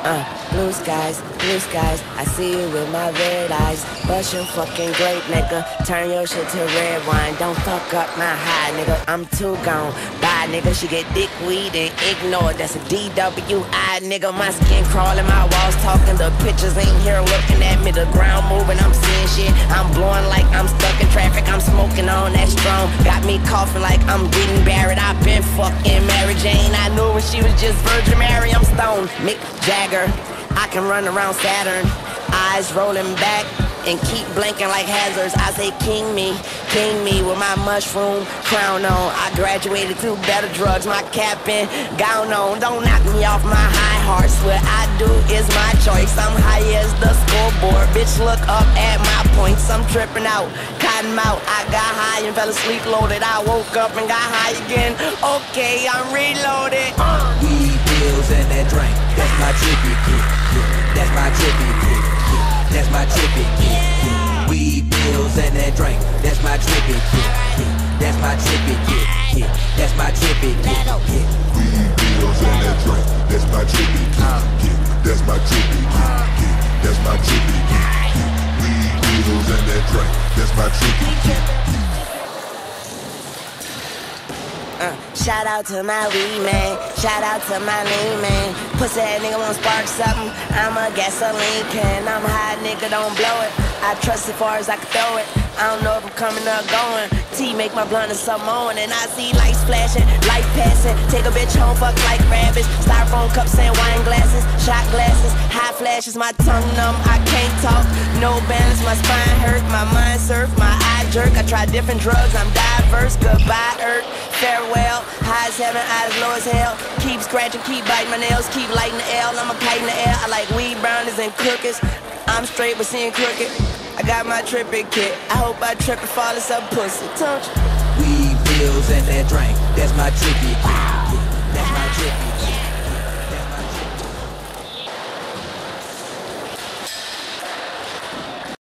Blue skies, I see you with my red eyes. Bust your fucking grape, nigga. Turn your shit to red wine. Don't fuck up my high, nigga. I'm too gone. Bye, nigga. She get dick, weed, and ignored. That's a DWI, nigga. My skin crawling, my walls talking. The pictures ain't here looking at me. The ground moving, I'm seeing shit. I'm blowing like I'm stuck in traffic. I'm smoking on that strong. Got me coughing like I'm getting buried. I've been fucking Mary Jane. I knew when she was just Virgin Mary. I'm stoned. Mick Jagger. I can run around Saturn, eyes rolling back and keep blinking like hazards. I say king me with my mushroom crown on. I graduated to better drugs, my cap and gown on. Don't knock me off my high horse. What I do is my choice. I'm high as the scoreboard. Bitch, look up at my points. I'm tripping out, cottonmouth. I got high and fell asleep loaded. I woke up and got high again. Okay, I'm reloaded. Weed, pills, and that drink. That's my trippy kid. That's my trippy kid. That's my trippy kid. Weed, pills, and that drink. That's my trippy kid. That's my trippy kid. That's my trippy kid. Weed, pills, and that drink. That's my trippy kid. That's my trippy kid. That's my trippy kid. Weed, pills, and that drink. That's my trippy kid. Shout out to my weed man, shout out to my lean man. Pussy that nigga wanna spark something, I'm a gasoline can. I'm high, nigga, don't blow it. I trust as far as I can throw it. I don't know if I'm coming or going. T make my blunt or something on, and I see lights flashing, light passing. Take a bitch home, fuck like rabbits. Styrofoam cups and wine glasses, shot glasses, high flashes. My tongue numb, I can't talk. No balance, my spine hurt, my mind surf, my eye jerk. I try different drugs, I'm diverse. Goodbye, earth, farewell. High as heaven, eyes low as hell. Keep scratching, keep biting my nails, keep lighting the L. I'm a kite in the air. I like weed brownies and cookies. I'm straight but seeing crooked. I got my tripping kit. I hope I trip and fall in some pussy. Don't you? Weed, pills, and that drink. That's my trippy kid.